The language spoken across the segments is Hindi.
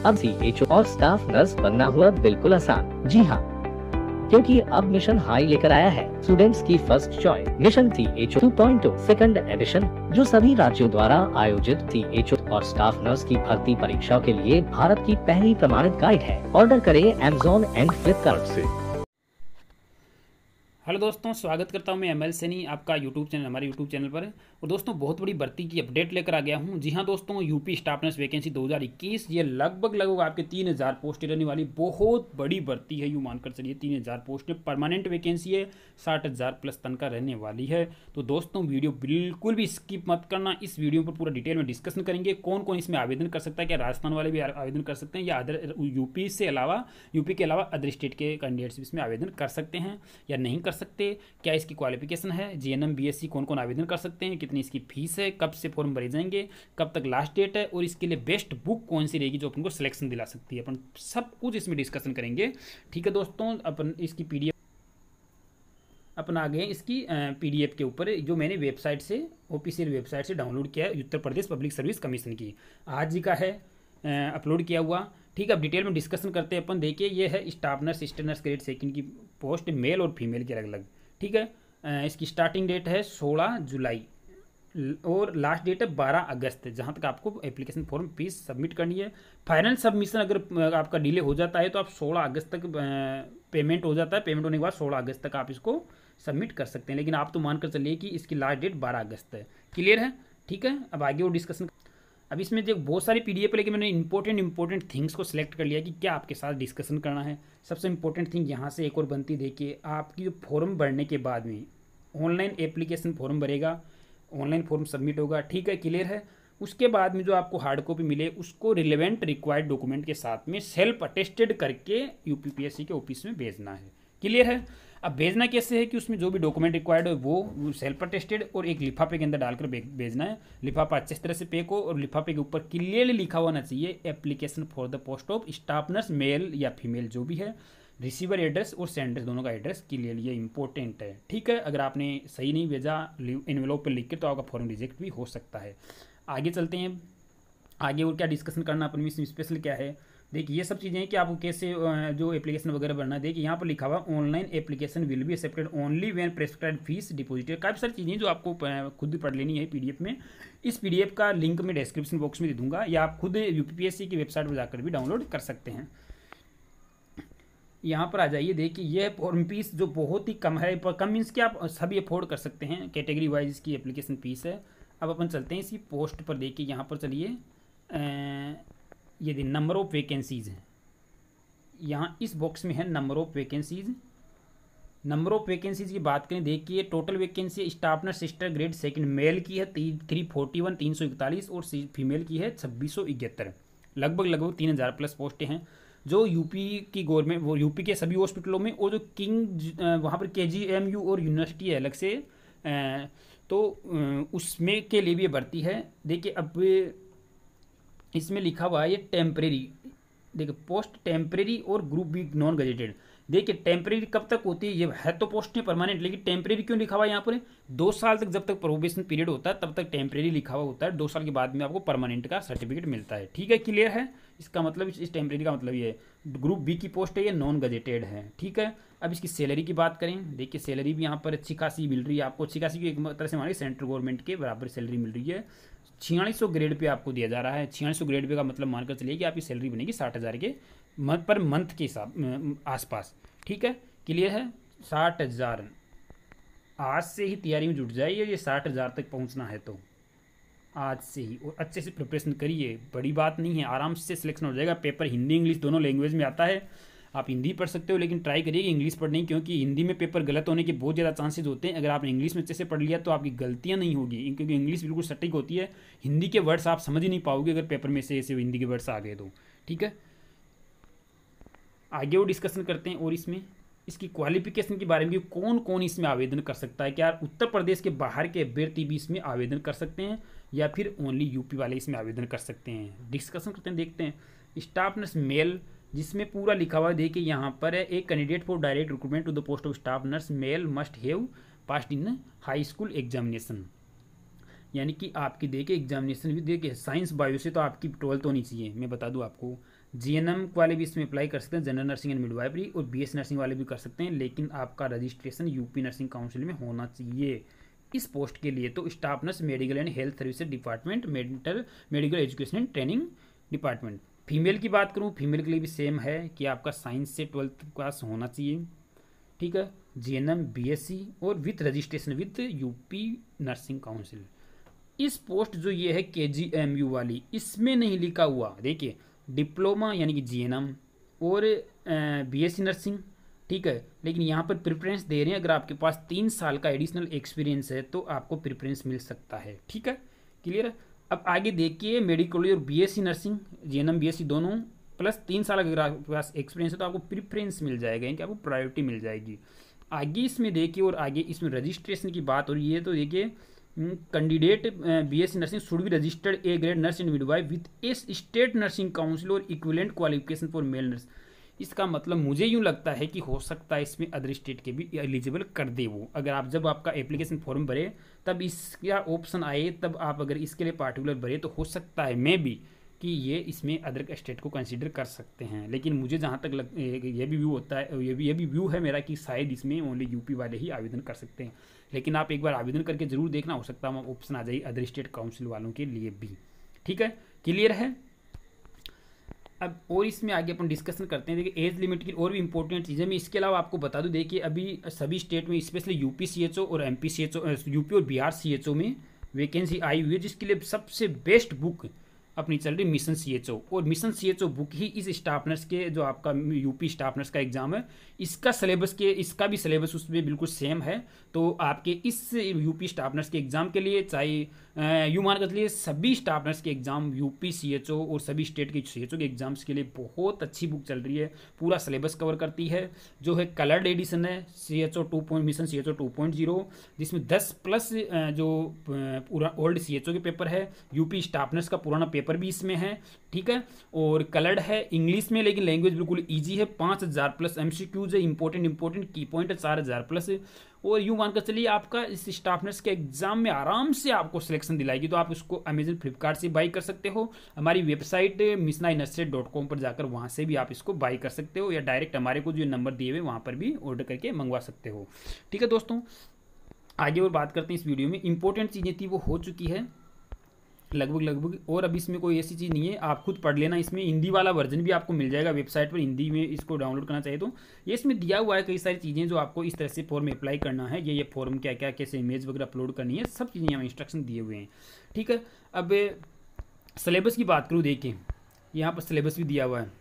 अब CHO और स्टाफ नर्स बनना हुआ बिल्कुल आसान। जी हाँ, क्योंकि अब मिशन हाई लेकर आया है स्टूडेंट्स की first choice mission CHO 2.0 second edition, जो सभी राज्यों द्वारा आयोजित CHO और स्टाफ नर्स की भर्ती परीक्षाओं के लिए भारत की पहली प्रमाणित गाइड है। ऑर्डर करें Amazon एंड फ्लिपकार्ट से। हेलो दोस्तों, स्वागत करता हूं मैं ML सैनी आपका यूट्यूब चैनल, हमारे यूट्यूब चैनल पर। और दोस्तों, बहुत बड़ी भर्ती की अपडेट लेकर आ गया हूं। जी हां दोस्तों, यूपी स्टाफ नर्स वैकेंसी 2021, ये लगभग आपके 3000 पोस्टें रहने वाली बहुत बड़ी भर्ती है। यूँ मानकर चलिए 3000 पोस्टें, परमानेंट वैकेंसी है, 60,000 प्लस तनख्वाह रहने वाली है। तो दोस्तों, वीडियो बिल्कुल भी स्किप मत करना। इस वीडियो पर पूरा डिटेल में डिस्कशन करेंगे कौन कौन इसमें आवेदन कर सकता है, क्या राजस्थान वाले भी आवेदन कर सकते हैं या अदर यूपी के अलावा अदर स्टेट के कैंडिडेट्स भी इसमें आवेदन कर सकते हैं या नहीं कर सकते, क्या इसकी क्वालिफिकेशन है, GNM BSc कौन कौन आवेदन कर सकते हैं, कितनी इसकी फीस है, कब से फॉर्म भरे जाएंगे, कब तक लास्ट डेट है, और इसके लिए बेस्ट बुक कौन सी रहेगी जो अपन को सिलेक्शन दिला सकती है। अपन सब कुछ इसमें डिस्कशन करेंगे। ठीक है दोस्तों, अपन इसकी PDF अपन आ गए इसकी PDF के ऊपर, जो मैंने वेबसाइट से, ऑफिशियल वेबसाइट से डाउनलोड किया है, Uttar Pradesh public service commission की, आज ही का है अपलोड किया हुआ। ठीक है, अब डिटेल में डिस्कशन करते हैं अपन। देखिए, ये है staff nurse, sister nurse grade second की पोस्ट, मेल और फीमेल के अलग अलग। ठीक है, इसकी स्टार्टिंग डेट है 16 जुलाई और लास्ट डेट है 12 अगस्त, जहाँ तक आपको एप्लीकेशन फॉर्म फीस सबमिट करनी है। फाइनल सबमिशन अगर आपका डिले हो जाता है तो आप 16 अगस्त तक पेमेंट हो जाता है, पेमेंट होने के बाद 16 अगस्त तक आप इसको सबमिट कर सकते हैं, लेकिन आप तो मानकर चलिए कि इसकी लास्ट डेट 12 अगस्त है। क्लियर है? ठीक है, अब आगे वो डिस्कशन। अब इसमें जो बहुत सारी PDF है, लेकिन मैंने इंपॉर्टेंट थिंग्स को सिलेक्ट कर लिया कि क्या आपके साथ डिस्कशन करना है। सबसे इंपॉर्टेंट थिंग यहाँ से एक और बनती, देखिए, आपकी जो फॉर्म भरने के बाद में ऑनलाइन एप्लीकेशन फॉर्म भरेगा, ऑनलाइन फॉर्म सबमिट होगा। ठीक है, क्लियर है? उसके बाद में जो आपको हार्ड कॉपी मिले उसको रिलेवेंट रिक्वायर्ड डॉक्यूमेंट के साथ में सेल्फ अटेस्टेड करके UPPSC के ऑफिस में भेजना है। क्लियर है? अब भेजना कैसे है कि उसमें जो भी डॉक्यूमेंट रिक्वायर्ड है वो सेल्फ अटेस्टेड और एक लिफाफे के अंदर डालकर भेजना है। लिफाफा अच्छे तरह से पैक हो और लिफाफे के ऊपर क्लियरली लिखा होना चाहिए application for the post of staff nurse, male या फीमेल जो भी है, रिसीवर एड्रेस और सेंडर दोनों का एड्रेस क्लियरली, ये इंपॉर्टेंट है। ठीक है, अगर आपने सही नहीं भेजा एनवेलप पर लिख के तो आपका फॉर्म रिजेक्ट भी हो सकता है। आगे चलते हैं, आगे और क्या डिस्कशन करना अपन में स्पेशल क्या है। देखिए, ये सब चीज़ें हैं कि आपको कैसे जो एप्लीकेशन वगैरह भरना है। देखिए, यहाँ पर लिखा हुआ online application will be accepted only when prescribed fees deposited. काफ़ी सारी चीज़ें जो आपको खुद भी पढ़ लेनी है PDF में। इस PDF का लिंक मैं डिस्क्रिप्शन बॉक्स में दे दूंगा, या आप खुद UPPSC की वेबसाइट पर जाकर भी डाउनलोड कर सकते हैं। यहाँ पर आ जाइए, देखिए, ये फॉर्म फीस जो बहुत ही कम है, कम मीन्स कि आप सभी अफोर्ड कर सकते हैं, कैटेगरी वाइज इसकी एप्लीकेशन फीस है। अब अपन चलते हैं इसी पोस्ट पर। देखिए, यहाँ पर चलिए, ये नंबर ऑफ वैकेंसीज हैं, यहाँ इस बॉक्स में है number of vacancies. Number of vacancies की बात करें, देखिए, total vacancy staff nurse sister grade second male की है 341 341 और फीमेल की है 2671। लगभग 3000 प्लस पोस्टें हैं जो यूपी की गवर्नमेंट, वो यूपी के सभी हॉस्पिटलों में, और जो किंग वहाँ पर KGMU और यूनिवर्सिटी है अलग से, तो उसमें के लिए भी ये भर्ती है। देखिए, अब इसमें लिखा हुआ है ये टेम्परेरी, देखिए, पोस्ट टेम्परेरी और ग्रुप बी नॉन गजेटेड। देखिए, टेम्परेरी कब तक होती है, ये है तो पोस्ट नहीं परमानेंट, लेकिन टेम्परेरी क्यों लिखा हुआ है यहाँ पर? 2 साल तक, जब तक प्रोबेशन पीरियड होता है तब तक टेम्परेरी लिखा हुआ होता है, 2 साल के बाद में आपको परमानेंट का सर्टिफिकेट मिलता है। ठीक है, क्लियर है? इसका मतलब, इस टेम्परेरी का मतलब ये है। ग्रुप बी की पोस्ट है, ये नॉन गजेटेड है। ठीक है, अब इसकी सैलरी की बात करें, देखिए, सैलरी भी यहाँ पर अच्छी खासी मिल रही है आपको, अच्छी खासी, एक तरह से हमारी सेंट्रल गवर्नमेंट के बराबर सैलरी मिल रही है। 4600 ग्रेड पे आपको दिया जा रहा है। 4600 ग्रेड पे का मतलब मानकर चलिए कि आपकी सैलरी बनेगी 60,000 के पर मंथ के हिसाब आसपास। ठीक है, क्लियर है? 60,000, आज से ही तैयारी में जुट जाइए, ये 60,000 तक पहुंचना है तो आज से ही, और अच्छे से प्रिपरेशन करिए, बड़ी बात नहीं है, आराम से सिलेक्शन हो जाएगा। पेपर हिंदी इंग्लिश दोनों लैंग्वेज में आता है, आप हिंदी पढ़ सकते हो, लेकिन ट्राई करिए कि इंग्लिश पढ़ने की, क्योंकि हिंदी में पेपर गलत होने के बहुत ज़्यादा चांसेस होते हैं। अगर आपने इंग्लिश में अच्छे से पढ़ लिया तो आपकी गलतियाँ नहीं होगी, क्योंकि इंग्लिश बिल्कुल सटीक होती है। हिंदी के वर्ड्स आप समझ ही नहीं पाओगे अगर पेपर में से ऐसे हिंदी के वर्ड्स आ गए तो। ठीक है, आगे वो डिस्कशन करते हैं, और इसमें इसकी क्वालिफिकेशन के बारे में, कौन कौन इसमें आवेदन कर सकता है, क्या उत्तर प्रदेश के बाहर के अभ्यर्थी भी इसमें आवेदन कर सकते हैं या फिर ओनली यूपी वाले इसमें आवेदन कर सकते हैं। डिस्कशन करते हैं, देखते हैं। स्टाफ नर्स मेल, जिसमें पूरा लिखा हुआ है, देखिए यहाँ पर है, एक candidate for direct recruitment to the post of staff nurse male must have passed in high school examination. यानी कि आपकी देखिए एग्जामिनेशन भी, देखिए साइंस बायो से तो आपकी 12th होनी चाहिए, मैं बता दूं आपको। जीएनएम वाले भी इसमें अप्लाई कर सकते हैं, जनरल नर्सिंग एंड मिडवाइफरी, और बीएससी नर्सिंग वाले भी कर सकते हैं, लेकिन आपका रजिस्ट्रेशन यूपी नर्सिंग काउंसिल में होना चाहिए इस पोस्ट के लिए। तो staff nurse medical and health services department, medical education and training department. Female की बात करूँ, फीमेल के लिए भी सेम है कि आपका साइंस से 12th पास होना चाहिए, ठीक है, जीएनएम बीएससी और with registration with UP nursing council. इस पोस्ट जो ये है केजीएमयू वाली, इसमें नहीं लिखा हुआ, देखिए डिप्लोमा यानी कि जीएनएम और बीएससी नर्सिंग, ठीक है, लेकिन यहाँ पर प्रेफरेंस दे रहे हैं अगर आपके पास 3 साल का एडिशनल एक्सपीरियंस है तो आपको प्रेफरेंस मिल सकता है, ठीक है, क्लियर है। अब आगे देखिए मेडिकल और बीएससी नर्सिंग, जीएनएम बीएससी दोनों प्लस 3 साल अगर आपके पास एक्सपीरियंस है तो आपको प्रेफरेंस मिल जाएगा, यानी कि आपको प्रायोरिटी मिल जाएगी। आगे इसमें देखिए, और आगे इसमें रजिस्ट्रेशन की बात हो रही है, तो देखिए candidate BSc nursing should be registered a grade nurse and midwife with a state nursing council और equivalent qualification for male nurse. इसका मतलब मुझे यूँ लगता है कि हो सकता है इसमें अदर स्टेट के भी एलिजिबल कर दे वो, अगर आप जब आपका एप्लीकेशन फॉर्म भरे तब इसका ऑप्शन आए, तब आप अगर इसके लिए पार्टिकुलर भरे तो हो सकता है मे बी कि ये इसमें अदर स्टेट को कंसीडर कर सकते हैं। लेकिन मुझे जहाँ तक ये भी व्यू होता है, ये भी व्यू है मेरा कि शायद इसमें ओनली यूपी वाले ही आवेदन कर सकते हैं, लेकिन आप एक बार आवेदन करके जरूर देखना, हो सकता है ऑप्शन आ जाए अदर स्टेट काउंसिल वालों के लिए भी, ठीक है, क्लियर है। अब और इसमें आगे अपन डिस्कशन करते हैं। देखिए एज लिमिट की और भी इंपॉर्टेंट चीज़ें मैं इसके अलावा आपको बता दूं, देखिए अभी सभी स्टेट में स्पेशली यूपी सीएचओ और एमपी सीएचओ, यूपी और बिहार सीएचओ में वैकेंसी आई हुई है, जिसके लिए सबसे बेस्ट बुक अपनी चल रही मिशन सीएचओ, और मिशन सीएचओ बुक ही इस स्टाफ नर्स के जो आपका यूपी स्टाफ नर्स का एग्जाम है इसका इसका भी सिलेबस उसमें बिल्कुल सेम है। तो आपके इस यूपी स्टाफ नर्स के एग्जाम के लिए चाहे यूँ मान कर चलिए सभी स्टाफ नर्स के एग्जाम, यूपी सीएचओ और सभी स्टेट के सीएचओ के एग्जाम्स के लिए बहुत अच्छी बुक चल रही है, पूरा सिलेबस कवर करती है। जो है कलर्ड एडिशन है मिशन सीएचओ 2.0, जिसमें 10+ जो पूरा ओल्ड सीएचओ के पेपर है, यूपी स्टाफ नर्स का पुराना पेपर भी इसमें है, ठीक है, और कलर्ड है इंग्लिश में, लेकिन लैंग्वेज बिल्कुल इजी है। 5000+ एमसीक्यूज है, इंपॉर्टेंट की पॉइंट है 4000+, और यूँ मानकर चलिए आपका इस स्टाफ नर्स के एग्जाम में आराम से आपको सिलेक्शन दिलाएगी। तो आप उसको अमेजन फ्लिपकार्ट से बाई कर सकते हो, हमारी वेबसाइट missionainnursery.com पर जाकर वहाँ से भी आप इसको बाई कर सकते हो, या डायरेक्ट हमारे को जो नंबर दिए हुए वहाँ पर भी ऑर्डर करके मंगवा सकते हो, ठीक है दोस्तों। आगे और बात करते हैं इस वीडियो में, इंपॉर्टेंट चीज़ें थी वो हो चुकी है लगभग, और अब इसमें कोई ऐसी चीज़ नहीं है, आप खुद पढ़ लेना। इसमें हिंदी वाला वर्जन भी आपको मिल जाएगा वेबसाइट पर, हिंदी में इसको डाउनलोड करना चाहिए तो ये इसमें दिया हुआ है कई सारी चीज़ें जो आपको इस तरह से फॉर्म अप्लाई करना है, ये फॉर्म क्या क्या कैसे इमेज वगैरह अपलोड करनी है, सब चीज़ें हमें इंस्ट्रक्शन दिए हुए हैं, ठीक है। अब सिलेबस की बात करूँ, देखिए यहाँ पर सिलेबस भी दिया हुआ है।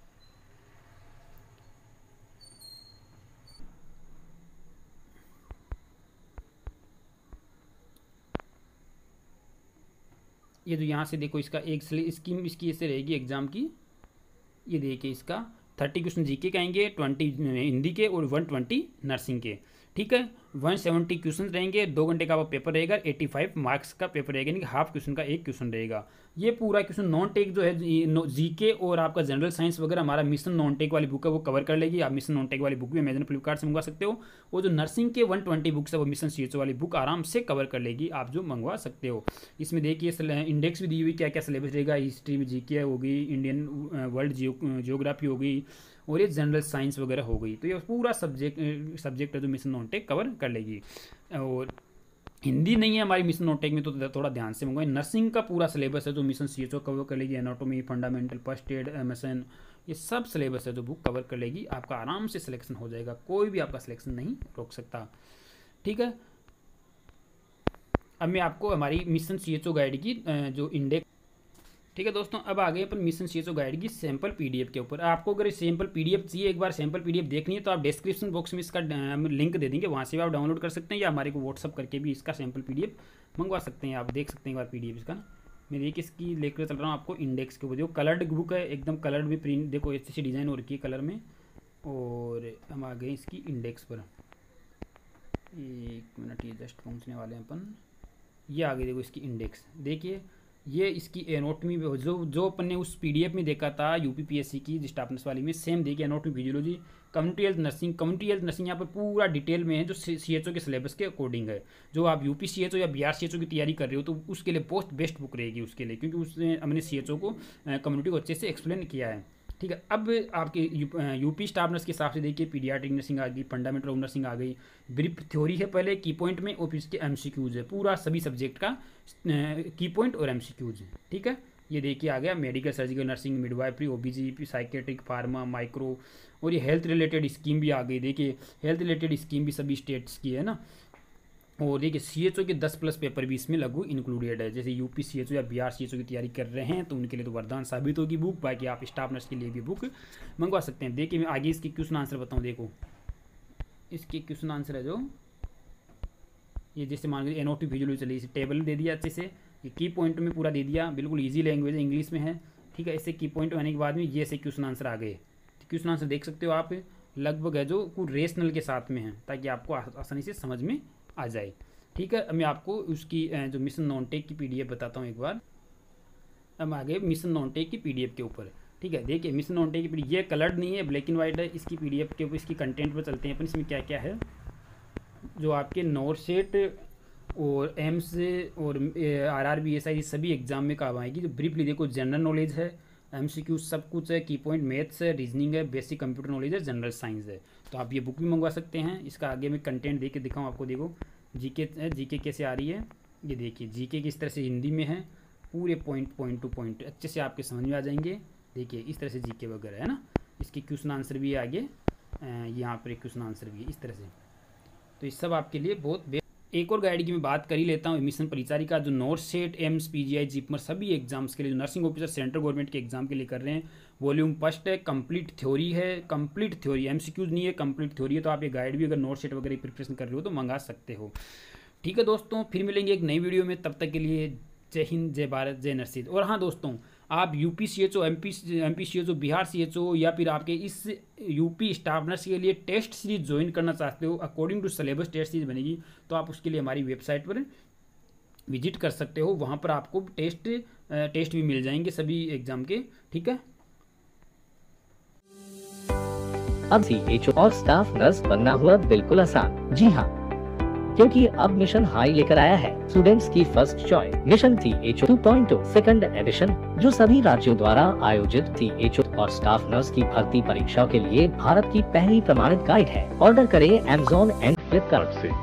ये जो यहाँ से देखो इसका एक स्कीम इसकी ऐसे रहेगी एग्जाम की, ये देखिए इसका 30 क्वेश्चन जीके के आएंगे, 20 हिंदी के और 120 नर्सिंग के, ठीक है। 170 क्वेश्चन रहेंगे, 2 घंटे का वो पेपर रहेगा, 85 मार्क्स का पेपर रहेगा, यानी कि हाफ क्वेश्चन का एक क्वेश्चन रहेगा। ये पूरा क्वेश्चन नॉन टेक जो है जीके और आपका जनरल साइंस वगैरह हमारा मिशन नॉन टेक वाली बुक है वो कवर कर लेगी। आप मिशन नॉन टेक वाली बुक भी अमेजन फ्लिपकार्ट से मंगवा सकते हो, और जो नर्सिंग के 120 बुक्स है वो मिशन सीएचओ वाली बुक आराम से कवर कर लेगी, आप जो मंगवा सकते हो। इसमें देखिए इंडेक्स भी दी हुई, क्या क्या सिलेबस रहेगा, हिस्ट्री में जीके होगी, इंडियन वर्ल्ड जियोग्राफी होगी, और ये जनरल साइंस वगैरह हो गई। तो ये पूरा सब्जेक्ट है जो मिशन नॉन टेक कवर कर लेगी। और हिंदी नहीं है हमारी मिशन नॉन टेक में, तो थोड़ा ध्यान से मंगवाएं। नर्सिंग का पूरा सिलेबस है जो मिशन सीएचओ कवर कर लेगी, anatomy, fundamental, first aid, MSN, ये सब सिलेबस है जो बुक कवर कर लेगी। आपका आराम से सिलेक्शन हो जाएगा, कोई भी आपका सिलेक्शन नहीं रोक सकता, ठीक है। अब मैं आपको हमारी मिशन सीएचओ गाइड की जो इंडेक्स, ठीक है दोस्तों, अब आ गए अपन मिशन सीएचओ गाइड की सैंपल पीडीएफ के ऊपर। आपको अगर सैंपल पीडीएफ चाहिए, एक बार सैंपल पीडीएफ देखनी है, तो आप डिस्क्रिप्शन बॉक्स में इसका लिंक दे देंगे, वहाँ से भी आप डाउनलोड कर सकते हैं, या हमारे को व्हाट्सअप करके भी इसका सैंपल पीडीएफ मंगवा सकते हैं। आप देख सकते हैं एक बार पीडीएफ इसका, मैं देखिए इसकी लेकर चल रहा हूँ आपको इंडेक्स के ऊपर। जो कलर्ड बुक है, एकदम कलर्ड भी प्रिंट, देखो अच्छी सी डिज़ाइन हो रखी है कलर में। और हम आ गए इसकी इंडेक्स पर, 1 मिनट, ये जस्ट पहुँचने वाले हैं अपन। ये आ गई देखो इसकी इंडेक्स, देखिए ये इसकी एनाटॉमी जो अपन ने उस पीडीएफ में देखा था यूपीपीएससी की स्टाफ नर्स वाली में, सेम देखिए anatomy, physiology, community health nursing यहाँ पर पूरा डिटेल में है, जो सीएचओ के सिलेबस के अकॉर्डिंग है। जो आप यूपी सीएचओ या बिहार सीएचओ की तैयारी कर रहे हो तो उसके लिए बहुत बेस्ट बुक रहेगी उसके लिए, क्योंकि उसने हमने सीएचओ को कम्युनिटी को अच्छे से एक्सप्लेन किया है। ठीक है। अब आपके यूपी स्टाफ नर्स के हिसाब से देखिए, पीडियाट्रिक नर्सिंग आ गई, फंडामेंटल ऑफ नर्सिंग आ गई, ब्रीफ थ्योरी है पहले, की पॉइंट में, और फिर इसके एमसीक्यूज है, पूरा सभी सब्जेक्ट का की पॉइंट और एमसीक्यूज है। ठीक है, ये देखिए आ गया medical, surgical, nursing, midwifery, OBGP, psychiatric, pharma, micro, और ये हेल्थ रिलेटेड स्कीम भी आ गई। देखिए हेल्थ रिलेटेड स्कीम भी सभी स्टेट्स की है ना। और देखिए सीएचओ के 10+ पेपर भी इसमें लगभग इंक्लूडेड है। जैसे यूपी सीएचओ या बिहार सीएचओ की तैयारी कर रहे हैं तो उनके लिए तो वरदान साबित होगी बुक। बाकी आप स्टाफ नर्स के लिए भी बुक मंगवा सकते हैं। देखिए मैं आगे इसके क्वेश्चन आंसर बताऊँ। देखो इसके क्वेश्चन आंसर है जो ये, जैसे मान लीजिए एनओटी विजुअल चलिए, इसे टेबल दे दिया अच्छे से, ये की पॉइंट में पूरा दे दिया, बिल्कुल ईजी लैंग्वेज है, इंग्लिश में है। ठीक है, इससे की पॉइंट आने के बाद में ये ऐसे क्वेश्चन आंसर आ गए। क्वेश्चन आंसर देख सकते हो आप, लगभग है जो कुछ रेशनल के साथ में है, ताकि आपको आसानी से समझ में आ जाए। ठीक है, अब मैं आपको उसकी जो मिशन नॉनटेक की पीडीएफ बताता हूँ एक बार। अब आगे मिशन नॉनटेक की पीडीएफ के ऊपर। ठीक है, देखिए मिशन नॉनटेक की पीडीएफ, ये कलर्ड नहीं है, ब्लैक एंड वाइट है। इसकी पीडीएफ के ऊपर इसकी कंटेंट पर चलते हैं अपन। इसमें क्या क्या है जो आपके नॉर्सेट और एम्स और आरआरबी एसआई सभी एग्जाम में काम आएगी। जो ब्रीफली देखो, जनरल नॉलेज है, एमसीक्यू सब कुछ है, की पॉइंट मैथ्स है, रीजनिंग है, बेसिक कंप्यूटर नॉलेज है, जनरल साइंस है। तो आप ये बुक भी मंगवा सकते हैं। इसका आगे मैं कंटेंट दे के दिखाऊँ आपको। देखो जीके कैसे आ रही है, ये देखिए जीके किस तरह से हिंदी में है, पूरे पॉइंट टू पॉइंट अच्छे से आपके समझ में आ जाएंगे। देखिए इस तरह से जीके वगैरह है ना। इसके क्वेश्चन आंसर भी है आगे, यहाँ पर एक क्वेश्चन आंसर भी है इस तरह से। तो ये सब आपके लिए बहुत एक और गाइड की मैं बात कर ही लेता हूँ। मिशन परिचारिका जो नॉर्सेट, एम्स, पीजीआई, जिपमर सभी एग्जाम्स के लिए, जो नर्सिंग ऑफिसर सेंट्रल गवर्नमेंट के एग्जाम के लिए कर रहे हैं, वॉल्यूम फर्स्ट है, कंप्लीट थ्योरी है, कंप्लीट थ्योरी, एमसीक्यूज नहीं है, कंप्लीट थ्योरी है। तो आप ये गाइड भी अगर नॉर्सेट वगैरह की प्रिपरेशन कर रहे हो तो मंगा सकते हो। ठीक है दोस्तों, फिर मिलेंगे एक नई वीडियो में। तब तक के लिए जय हिंद, जय भारत, जय नरसिंह। और हाँ दोस्तों, आप UP CHO, MP CHO, Bihar CHO या फिर आपके इस यूपी स्टाफ नर्स के लिए टेस्ट सीरीज ज्वाइन करना चाहते हो, according to syllabus test series बनेगी, तो आप उसके लिए हमारी वेबसाइट पर विजिट कर सकते हो। वहाँ पर आपको टेस्ट भी मिल जाएंगे सभी एग्जाम के। ठीक है, अब सीएचओ और स्टाफ नर्स बनना हुआ बिल्कुल आसान। जी हाँ, क्योंकि अब मिशन हाई लेकर आया है स्टूडेंट्स की first choice mission CHO 2.0 second edition, जो सभी राज्यों द्वारा आयोजित सीएचओ और स्टाफ नर्स की भर्ती परीक्षाओं के लिए भारत की पहली प्रमाणित गाइड है। ऑर्डर करें Amazon एंड फ्लिपकार्ट से।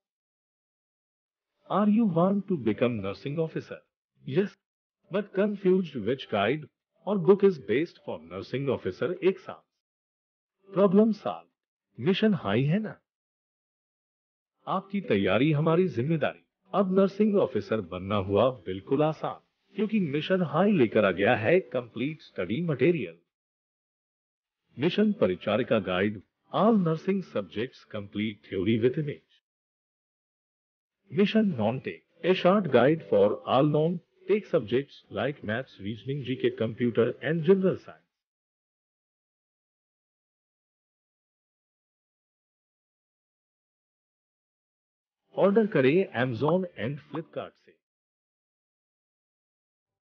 Are you want to become nursing officer? Yes, but confused which guide or book is best for nursing officer exam? Problem solved. Mission high है ना? आपकी तैयारी हमारी जिम्मेदारी। अब नर्सिंग ऑफिसर बनना हुआ बिल्कुल आसान, क्योंकि मिशन हाई लेकर आ गया है complete study material. Mission Paricharika guide, all nursing subjects complete theory with image. Mission Non-Take, a short guide for all non-take subjects like maths, reasoning, GK, computer and general science. Order करें Amazon एंड फ्लिपकार्ट से।